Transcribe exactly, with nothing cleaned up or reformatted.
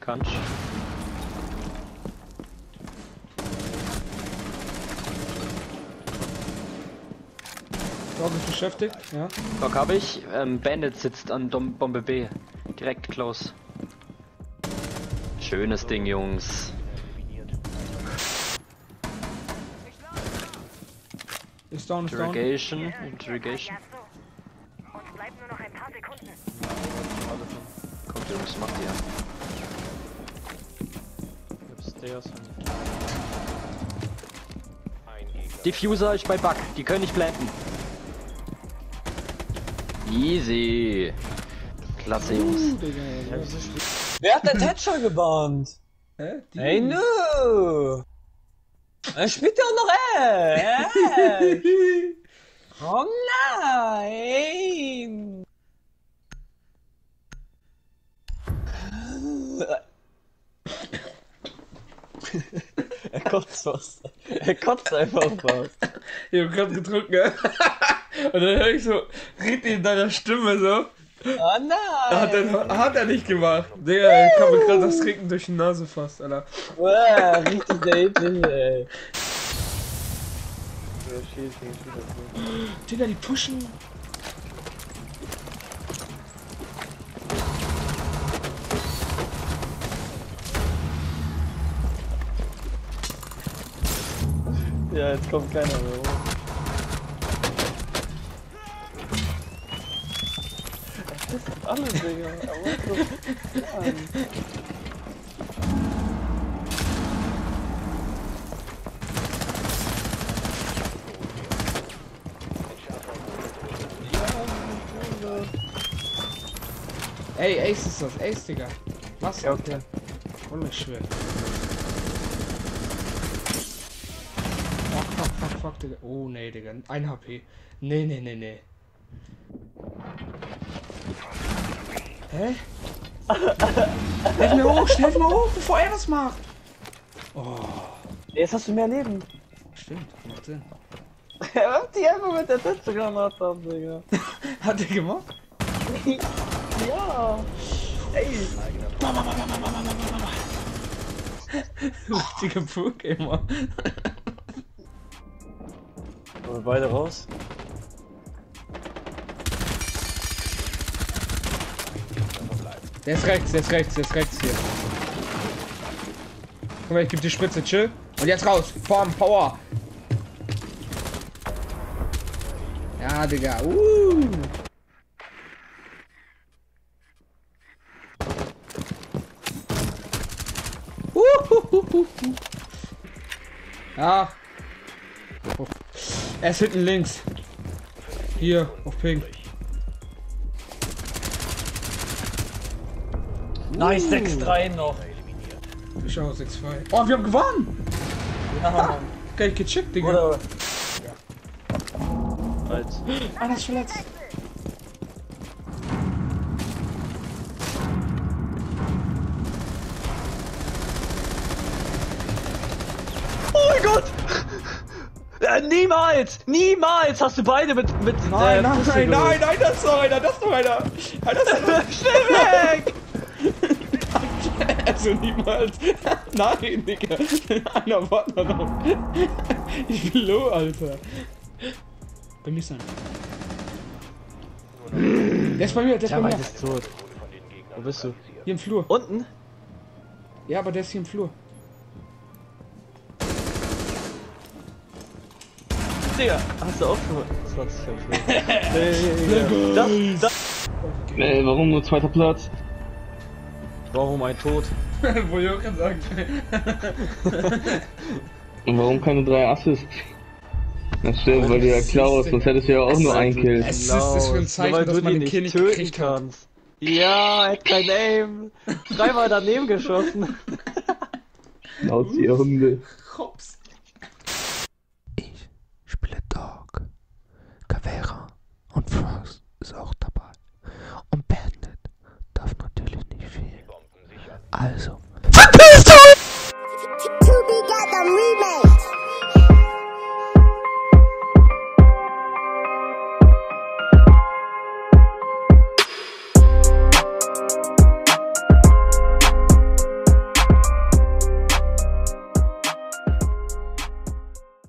Kannst. Dog ist beschäftigt, ja. Dog hab ich. Ähm, Bandit sitzt an Dom Bombe B. Direkt close. Schönes Ding, Jungs. Ist down, ist down. Interrogation, Interrogation. Uns bleiben nur noch ein paar Sekunden. Kommt, Jungs, macht ihr. Stairs. Diffuser ist bei Bug, die können nicht blenden. Easy. Klasse, Jungs. Uh, Digga, ja, ja. Wer hat den Thatcher gebannt? Hä? Die- Hey, no! Er spielt ja auch noch ey! Oh nein! Er kotzt was. Er kotzt einfach was. Ich hab grad gedrückt, ne? Und dann hör ich so, red in deiner Stimme so. Oh nein! Hat er, hat er nicht gemacht. Digga, ich kann mir grad das Trinken durch die Nase fast, Alter. Wow, richtig dämlich, ey. Digga, die pushen. Ja, jetzt kommt keiner mehr hoch. Das ist alles, Digga. Aber was so? Ey, Ace ist das, Ace, Digga. Was? Ja, okay. Ohne schwer. Fuck, fuck, fuck, fuck, Digga. Oh, nee, Digga. ein H P. Nee, nee, nee, nee. Hä? Helf mir hoch, helf mir hoch, bevor er das macht. Oh, Jetzt hast du mehr Leben. stimmt, macht Sinn. Er wird die einfach mit der Tätze gemacht haben, Digga. Hat er gemacht? Ja. Ey. Richtiger Pokémon. Wollen wir beide raus? Der ist rechts, der ist rechts, der ist rechts hier. Guck mal, ich geb die Spritze, chill. Und jetzt raus. Bam, Power. Ja, Digga. Uh. Uhuhuhu. Ja. Oh. Er ist hinten links. Hier, auf Pink. Nice, sechs drei noch. Ich auch sechs zwei. Oh, wir haben gewonnen! Ja, Geil gechippt, Digga. oder? Als. Einer ist verletzt. Oh mein Gott! Äh, niemals! Niemals hast du beide mit. mit Nein, äh, nein, Puste nein, geholt. nein, nein, das ist noch einer, das ist noch einer. Alter, das ist noch Schnell weg! Also niemals. Nein, Digga. Einer war da noch. Ich bin low, Alter. Bei mir ist einer. Der ist bei mir, der ist Der bei mir. Mann ist tot. Wo bist du? Hier im Flur. Unten? Ja, aber der ist hier im Flur. Digga, hast du auch zwanzig am Flur? Das, das. Ey, warum nur zweiter Platz? Warum ein Tod? Wo ich auch gerade sagen. Und warum keine drei Assists? Das stimmt, weil du ja klaust, sonst hättest du ja auch nur einen Kill. Es ist das für ein Zeichen, weil dass du man die den Kill nicht töten gekriegt hat. kannst. Ja, er hat kein Aim. Dreimal daneben geschossen. Laut ihr Hunde. Hops. Ich spiele Dog, Caveira und Frost ist auch dabei. Und Bandit darf natürlich nicht fehlen. Also, verpiss dich!